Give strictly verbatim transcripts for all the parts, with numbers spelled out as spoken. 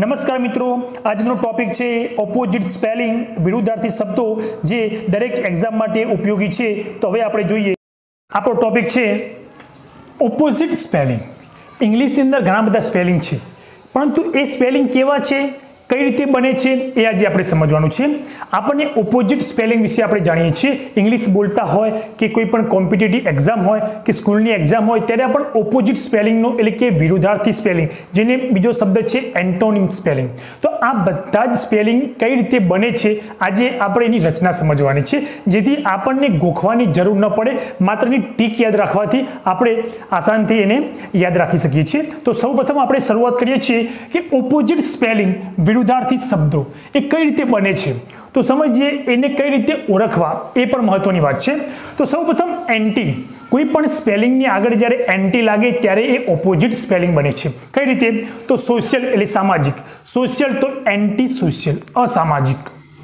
નમસ્કાર મિત્રો, આજનો ટોપિક છે ઓપોઝિટ સ્પેલિંગ, વિરુદ્ધાર્થી શબ્દો જે દરેક એક્ઝામ માટે ઉપયોગી છે. તો હવે આપણે જોઈએ, આપણો ટોપિક છે ઓપોઝિટ સ્પેલિંગ. ઇંગ્લિશની અંદર ઘણા બધા સ્પેલિંગ છે, પરંતુ એ સ્પેલિંગ કેવા છે, કઈ રીતે બને છે, એ આજે આપણે સમજવાનું છે. આપણને ઓપોઝિટ સ્પેલિંગ વિશે આપણે જાણીએ છીએ. ઇંગ્લિશ બોલતા હોય કે કોઈ પણ કોમ્પિટિટિવ એક્ઝામ હોય કે સ્કૂલની એક્ઝામ હોય ત્યારે પણ ઓપોઝિટ સ્પેલિંગનો એટલે કે વિરુદ્ધાર્થી સ્પેલિંગ, જેને બીજો શબ્દ છે એન્ટોનિમ સ્પેલિંગ. તો આ બધા જ સ્પેલિંગ કઈ રીતે બને છે, આજે આપણે એની રચના સમજવાની છે, જેથી આપણને ગોખવાની જરૂર ન પડે. માત્ર એની ટીક યાદ રાખવાથી આપણે આસાનથી એને યાદ રાખી શકીએ છીએ. તો સૌપ્રથમ આપણે શરૂઆત કરીએ છીએ કે ઓપોઝિટ સ્પેલિંગ, વિરુદ્ધાર્થી શબ્દો એ કઈ રીતે બને છે. તો સમજીએ એને કઈ રીતે ઓળખવા, એ પણ મહત્વની વાત છે. તો સૌપ્રથમ એન્ટી, કોઈ પણ સ્પેલિંગની આગળ જ્યારે એન્ટી લાગે ત્યારે એ ઓપોઝિટ સ્પેલિંગ બને છે. કઈ રીતે? તો સોશિયલ એટલે સામાજિક, સોશિયલ તો એન્ટી સોશિયલ અસામાજિક.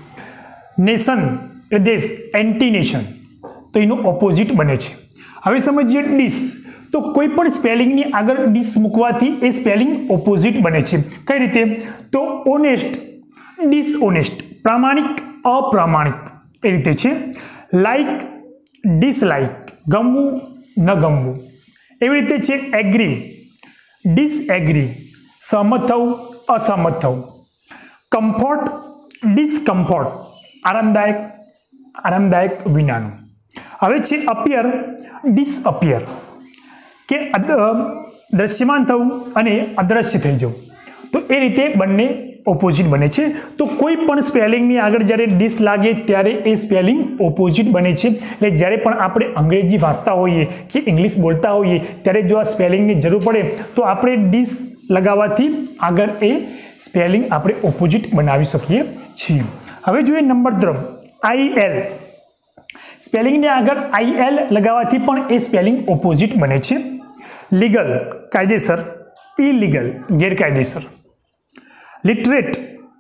નેશન એટલે દેશ, એન્ટી નેશન તો એનું ઓપોઝિટ બને છે. હવે સમજીએ ડીશ, તો કોઈ પણ સ્પેલિંગની આગળ ડીશ મૂકવાથી એ સ્પેલિંગ ઓપોઝિટ બને છે. કઈ રીતે? તો ઓનેસ્ટ, ડિસઓનેસ્ટ, પ્રામાણિક, અપ્રામાણિક એ રીતે છે. લાઈક, ડિસલાઈક, ગમવું, ન ગમવું એવી રીતે છે. એગ્રી, ડિસએગ્રી, સહમત થવું, અસહમત થવું. કમ્ફર્ટ, ડિસકમ્ફર્ટ, આરામદાયક, આરામદાયક વિનાનું. હવે છે અપિયર, ડિસઅપિયર કે દ્રશ્યમાન થવું અને અદ્રશ્ય થઈ જવું. તો એ રીતે બંને ઓપોઝિટ બને છે. તો કોઈ પણ સ્પેલિંગની આગળ જ્યારે ડીસ લાગે ત્યારે એ સ્પેલિંગ ઓપોઝિટ બને છે. એટલે જ્યારે પણ આપણે અંગ્રેજી વાંચતા હોઈએ કે ઇંગ્લિશ બોલતા હોઈએ ત્યારે જો આ સ્પેલિંગની જરૂર પડે તો આપણે ડીસ લગાવવાથી આગળ એ સ્પેલિંગ આપણે ઓપોઝિટ બનાવી શકીએ છીએ. હવે જોઈએ નંબર ત્રણ, આઈ એલ. સ્પેલિંગની આગળ આઈ એલ લગાવવાથી પણ એ સ્પેલિંગ ઓપોઝિટ બને છે. લીગલ, કાયદેસર, ઇલીગલ, ગેરકાયદેસર. લિટરેટ,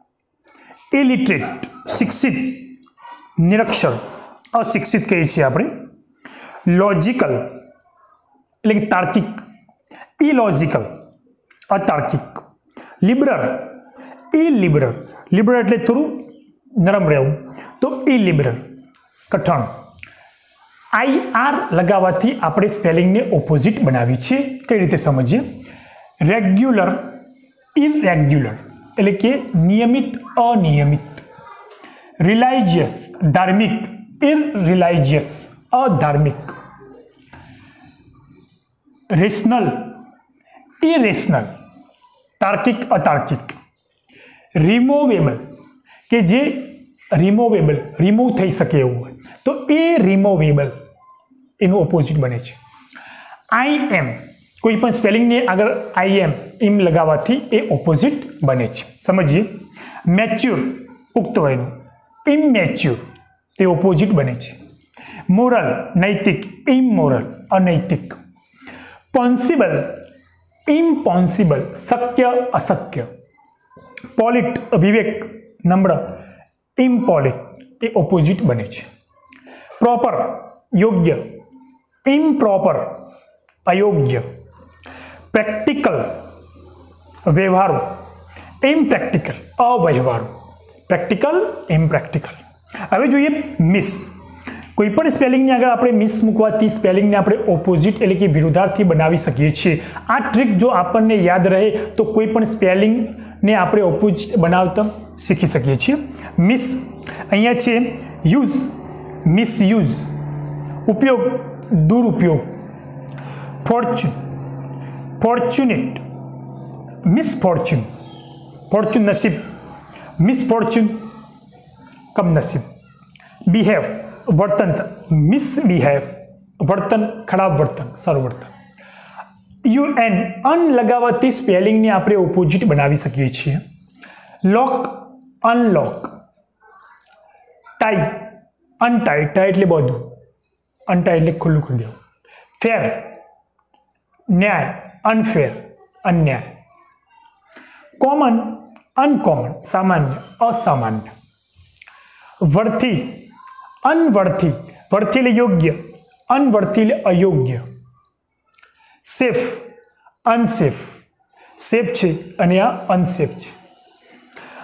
ઇલિટરેટ, શિક્ષિત, નિરક્ષર, અશિક્ષિત કહીએ છીએ આપણે. લોજિકલ એટલે કે તાર્કિક, ઇલોજિકલ, અતાર્કિક. લિબરલ, ઇલિબરલ, લિબરલ એટલે થોડું નરમ રહેવું, તો ઇલિબરલ, કઠણ. આઈ આર લગાવવાથી આપણે સ્પેલિંગને ઓપોઝિટ બનાવી છે. કઈ રીતે સમજીએ? રેગ્યુલર, ઇરેગ્યુલર એટલે કે નિયમિત, અનિયમિત. રિલાયજિયસ, ધાર્મિક, ઇરરિલાયજિયસ, અધાર્મિક. રેશનલ, ઇરેશનલ, તાર્કિક, અતાર્કિક. રિમોવેબલ કે જે રિમોવેબલ, રિમૂવ થઈ શકે એવું હોય તો એ રિમોવેબલ એનું ઓપોઝિટ બને છે. આઈ એમ, કોઈ પણ સ્પેલિંગની આગળ આઈ એમ એમ લગાવવાથી એ ઓપોઝિટ બને છે. સમજીએ. મેચ્યોર, પુખ્ત વયનું, ઇમેચ્યોર તે ઓપોઝિટ બને છે. મોરલ, નૈતિક, ઇમોરલ, અનૈતિક. પોન્સિબલ, ઇમ્પોન્સિબલ, શક્ય, અશક્ય. પોલિટ, વિવેક, નમ્ર, ઇમ્પોલિટ એ ઓપોઝિટ બને છે. પ્રોપર, યોગ્ય, ઇમ્પ્રોપર, અયોગ્ય. પ્રેક્ટિકલ, વ્યવહારુ, ઇમ્પ્રેક્ટિકલ, અવ્યવહારુ. Practical, impractical. હવે જોઈએ મિસ. કોઈ પણ સ્પેલિંગની આગળ આપણે મિસ મૂકવાથી સ્પેલિંગને આપણે ઓપોઝિટ એટલે કે વિરુદ્ધાર્થી બનાવી શકીએ છીએ. આ ટ્રીક જો આપણને યાદ રહે તો કોઈ પણ સ્પેલિંગને આપણે ઓપોઝિટ બનાવતા શીખી શકીએ છીએ. મિસ અહીંયા છે યુઝ, મિસયુઝ, ઉપયોગ, દુરુપયોગ. ફોર્ચ્યુન, ફોર્ચ્યુનેટ, મિસફોર્ચ્યુન, ફોર્ચ્યુન નસીબ, મિસફોર્ચ્યુન કમનસીબ. બિહેવ, વર્તન, મિસબિહેવ, વર્તન, ખરાબ વર્તન, સારું વર્તન. યુ એન, અન લગાવવાથી સ્પેલિંગને આપણે ઓપોઝિટ બનાવી શકીએ છીએ. Lock, unlock. Tie, untie, tie એટલે બધું, અનટાઈ એટલે ખુલ્લું કરી દેવું. ફેર, ન્યાય, અનફેર, અન્યાય. કોમન, અનકોમન, સામાન્ય, અસામાન્ય. વર્થી, અનવર્થી, વર્થી એટલે યોગ્ય, અનવર્થી એટલે અયોગ્ય. સેફ, અનસેફ, સેફ છે અને આ અનસેફ છે.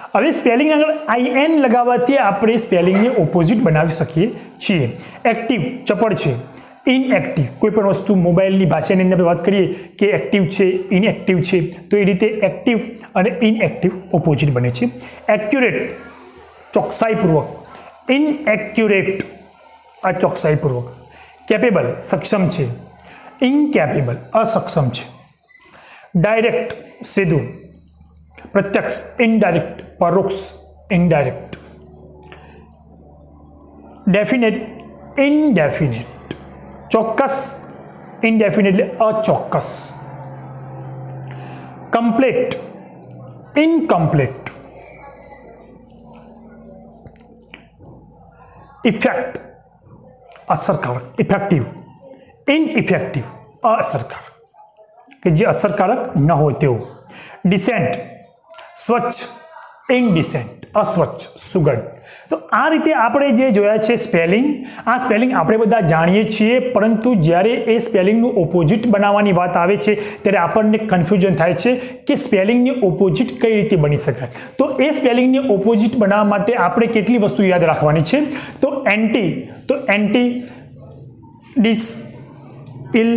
હવે સ્પેલિંગ આગળ આઈ એન લગાવવાથી આપણે સ્પેલિંગને ઓપોઝિટ બનાવી શકીએ છીએ. એક્ટિવ ચપળ છે, ઇનએક્ટિવ કોઈ પણ વસ્તુ મોબાઈલની ભાષાની અંદર વાત કરીએ કે એક્ટિવ છે ઇનએક્ટિવ છે તો એ રીતે એક્ટિવ અને ઇનએક્ટિવ ઓપોઝિટ બને છે. એક્યુરેટ ચોકસાઈપૂર્વક, ઇનએક્યુરેટ અચોકસાઈપૂર્વક. કેપેબલ સક્ષમ છે, ઇનકેપેબલ અસક્ષમ છે. ડાયરેક્ટ સીધું, પ્રત્યક્ષ ઇનડાયરેક્ટ પરોક્ષ ઇનડાયરેક્ટ. ડેફિનેટ ઇનડેફિનેટ, ચોક્કસ ઇનડેફિનેટલી અચોક્કસ. Complete incomplete. ઇફેક્ટ અસરકારક, ઇફેક્ટિવ ઇનઇફેક્ટિવ અસરકારક કે જે અસરકારક ન હોય તેવું. ડિસેન્ટ સ્વચ્છ, ઇનડિસેન્ટ અસ્વચ્છ સુગંધ. તો આ રીતે આપણે જે જોયા છે સ્પેલિંગ, આ સ્પેલિંગ આપણે બધા જાણીએ છીએ, પરંતુ જ્યારે એ સ્પેલિંગનું ઓપોઝિટ બનાવવાની વાત આવે છે ત્યારે આપણને કન્ફ્યુઝન થાય છે કે સ્પેલિંગની ઓપોઝિટ કઈ રીતે બની શકાય. તો એ સ્પેલિંગની ઓપોઝિટ બનાવવા માટે આપણે કેટલી વસ્તુ યાદ રાખવાની છે. તો એન્ટી, તો anti, dis, il,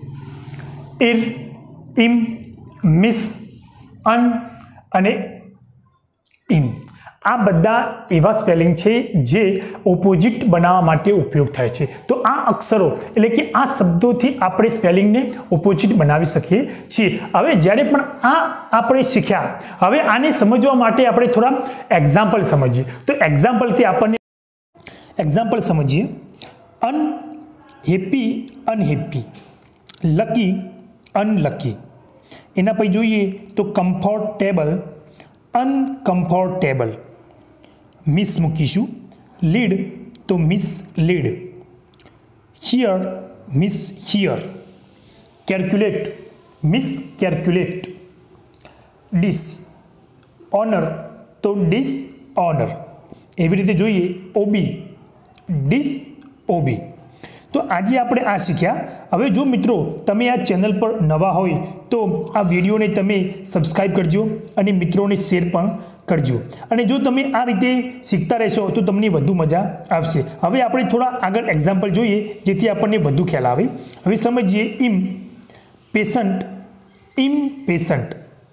ir, im, mis, un અને ઇન. આ બધા એવા સ્પેલિંગ છે જે ઓપોઝિટ બનાવવા માટે ઉપયોગ થાય છે. તો આ અક્ષરો એટલે કે આ શબ્દોથી આપણે સ્પેલિંગને ઓપોઝિટ બનાવી શકીએ છીએ. હવે જ્યારે પણ આ આપણે શીખ્યા, હવે આને સમજવા માટે આપણે થોડા એક્ઝામ્પલ સમજીએ. તો એક્ઝામ્પલથી આપણને એક્ઝામ્પલ સમજીએ. Unhappy unhappy, lucky unlucky. એના પછી જોઈએ તો કમ્ફર્ટેબલ અનકમ્ફર્ટેબલ. મિસ મૂકીશું. લીડ તો mis lead. Hear mis hear. Calculate mis calculate. Dis honour તો ડિસ ઓનર. એવી રીતે જોઈએ ઓબી ડિસ ઓબી. તો આજે આપણે આ શીખ્યા. હવે જો મિત્રો તમે આ ચેનલ પર નવા હોય તો આ વિડીયોને તમે સબસ્ક્રાઈબ કરજો અને મિત્રોને શેર પણ કરજો. અને જો તમે આ રીતે શીખતા રહેશો તો તમને વધુ મજા આવશે. હવે આપણે થોડા આગળ એક્ઝામ્પલ જોઈએ જેથી આપણને વધુ ખ્યાલ આવે. હવે સમજીએ. Im patient impatient.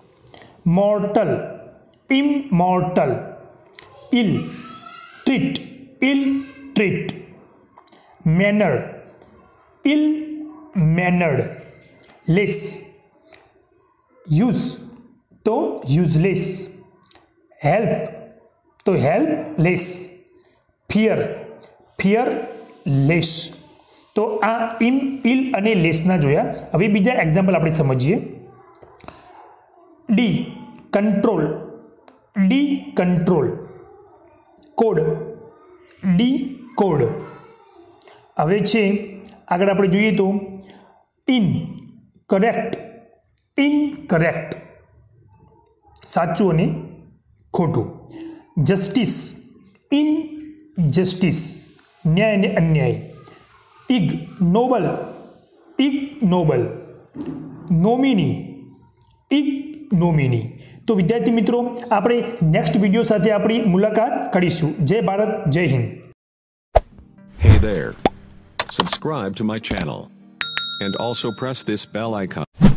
Mortal immortal. Ill treat ill treat. Manner ill mannered. Less use તો યુઝલેસ. હેલ્પ તો હેલ્પલેસ. Fear fearless. તો આ ઇમ ઇલ અને લેસના જોયા. હવે બીજા એક્ઝામ્પલ આપણે સમજીએ. De control de control. Code de code. હવે છે આગળ આપણે જોઈએ તો ઇન કરેક્ટ ઇનકરેક્ટ, સાચું અને ખોટું. જસ્ટિસ ઇનજસ્ટિસ, ન્યાય અને અન્યાય. Ig noble ignoble. Nominee ignominy. તો વિદ્યાર્થી મિત્રો આપણે નેક્સ્ટ વિડીયો સાથે આપણી મુલાકાત કરીશું. જય ભારત, જય Hind. Hey there. Subscribe to my channel. And also press this bell icon.